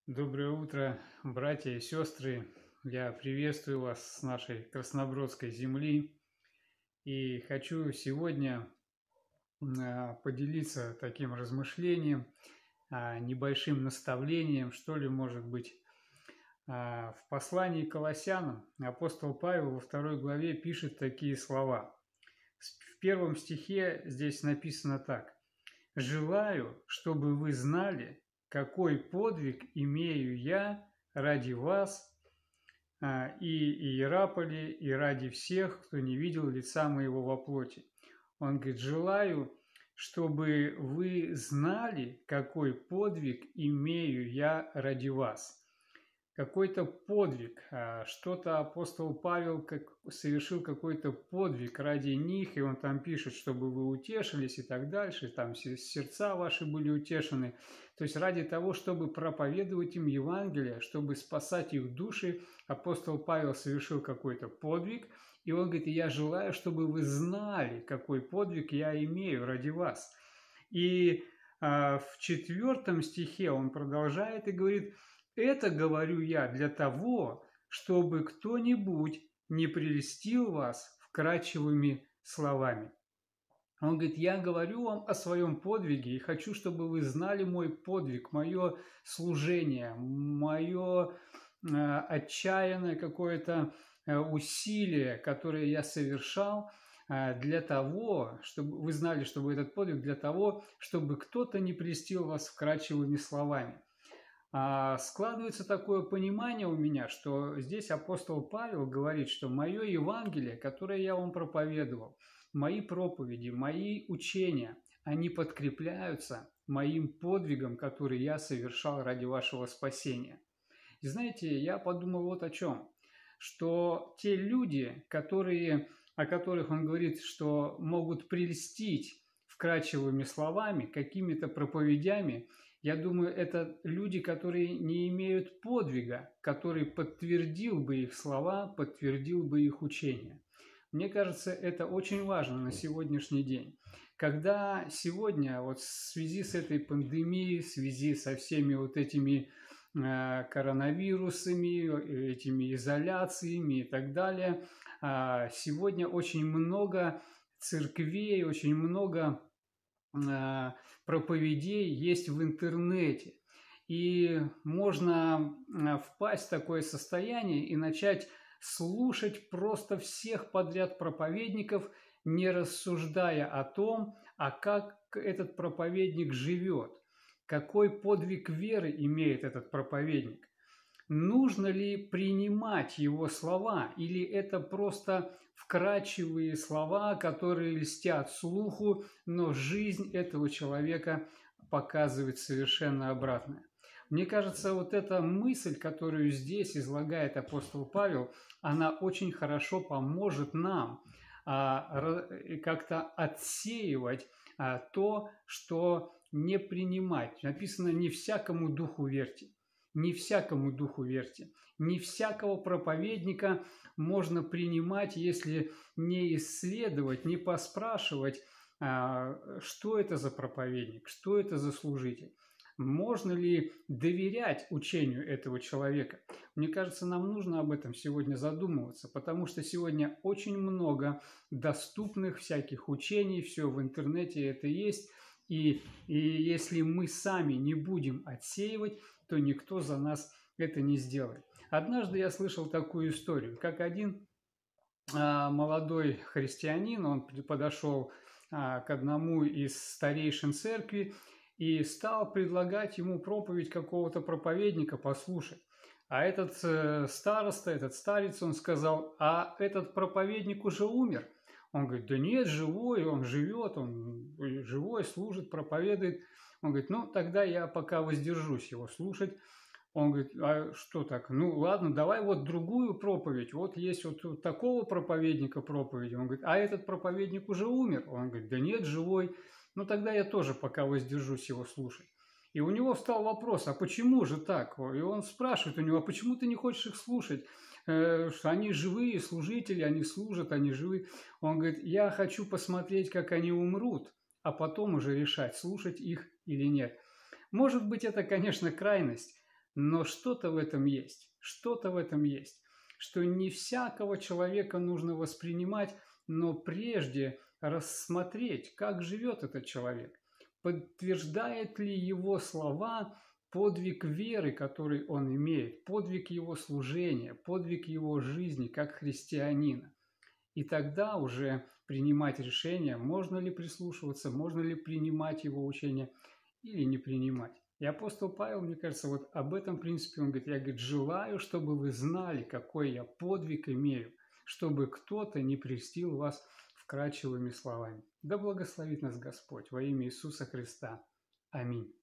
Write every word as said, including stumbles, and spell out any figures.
Доброе утро, братья и сестры. Я приветствую вас с нашей Краснобродской земли. И хочу сегодня а, поделиться таким размышлением, а, небольшим наставлением, что ли, может быть. А, В послании к Колоссянам апостол Павел во второй главе пишет такие слова. В первом стихе здесь написано так. «Желаю, чтобы вы знали, какой подвиг имею я ради вас а, и Иераполи, и ради всех, кто не видел лица моего во плоти». Он говорит, желаю, чтобы вы знали, какой подвиг имею я ради вас. Какой-то подвиг, а, что-то апостол Павел как, совершил какой-то подвиг ради них, и он там пишет, чтобы вы утешились и так дальше, там сердца ваши были утешены. То есть ради того, чтобы проповедовать им Евангелие, чтобы спасать их души, апостол Павел совершил какой-то подвиг, и он говорит, я желаю, чтобы вы знали, какой подвиг я имею ради вас. И а, в четвертом стихе он продолжает и говорит, это говорю я для того, чтобы кто-нибудь не прельстил вас вкрадчивыми словами. Он говорит, я говорю вам о своем подвиге и хочу, чтобы вы знали мой подвиг, мое служение, мое э, отчаянное какое-то э, усилие, которое я совершал э, для того, чтобы вы знали, чтобы этот подвиг для того, чтобы кто-то не прельстил вас вкрадчивыми словами. А складывается такое понимание у меня, что здесь апостол Павел говорит, что мое Евангелие, которое я вам проповедовал, мои проповеди, мои учения, они подкрепляются моим подвигом, который я совершал ради вашего спасения. И знаете, я подумал вот о чем, что те люди, которые, о которых он говорит, что могут прельстить вкрадчивыми словами, какими-то проповедями, я думаю, это люди, которые не имеют подвига, который подтвердил бы их слова, подтвердил бы их учение. Мне кажется, это очень важно на сегодняшний день. Когда сегодня, вот в связи с этой пандемией, в связи со всеми вот этими э, коронавирусами, этими изоляциями и так далее, э, сегодня очень много церквей, очень много проповедей есть в интернете. И можно впасть в такое состояние и начать слушать просто всех подряд проповедников, не рассуждая о том, а как этот проповедник живет, какой подвиг веры имеет этот проповедник. Нужно ли принимать его слова, или это просто вкрадчивые слова, которые льстят слуху, но жизнь этого человека показывает совершенно обратное. Мне кажется, вот эта мысль, которую здесь излагает апостол Павел, она очень хорошо поможет нам а, как-то отсеивать а, то, что не принимать. Написано, не всякому духу верьте. Не всякому духу верьте. Не всякого проповедника можно принимать, если не исследовать, не поспрашивать, что это за проповедник, что это за служитель. Можно ли доверять учению этого человека? Мне кажется, нам нужно об этом сегодня задумываться, потому что сегодня очень много доступных всяких учений, все в интернете это есть, и, и если мы сами не будем отсеивать, то никто за нас это не сделает. Однажды я слышал такую историю, как один а, молодой христианин, он подошел а, к одному из старейшин церкви и стал предлагать ему проповедь какого-то проповедника послушать. А этот э, староста, этот старец, он сказал, а этот проповедник уже умер. Он говорит, да нет, живой, он живет, он живой, служит, проповедует. Он говорит, ну, тогда я пока воздержусь его слушать. Он говорит, а что так? Ну, ладно, давай вот другую проповедь. Вот есть вот у такого проповедника проповедь. Он говорит, а этот проповедник уже умер. Он говорит, да нет, живой. Ну, тогда я тоже пока воздержусь его слушать. И у него встал вопрос, а почему же так? И он спрашивает у него, а почему ты не хочешь их слушать? Что они живые служители, они служат, они живы. Он говорит, я хочу посмотреть, как они умрут, а потом уже решать, слушать их или нет. Может быть, это, конечно, крайность, Но что-то в этом есть, что-то в этом есть, что не всякого человека нужно воспринимать, но прежде рассмотреть, как живет этот человек, подтверждает ли его слова подвиг веры, который он имеет, подвиг его служения, подвиг его жизни как христианина. И тогда уже принимать решение, можно ли прислушиваться, можно ли принимать его учение или не принимать. И апостол Павел, мне кажется, вот об этом принципе он говорит, я, говорит, желаю, чтобы вы знали, какой я подвиг имею, чтобы кто-то не прельстил вас вкрадчивыми словами. Да благословит нас Господь во имя Иисуса Христа. Аминь.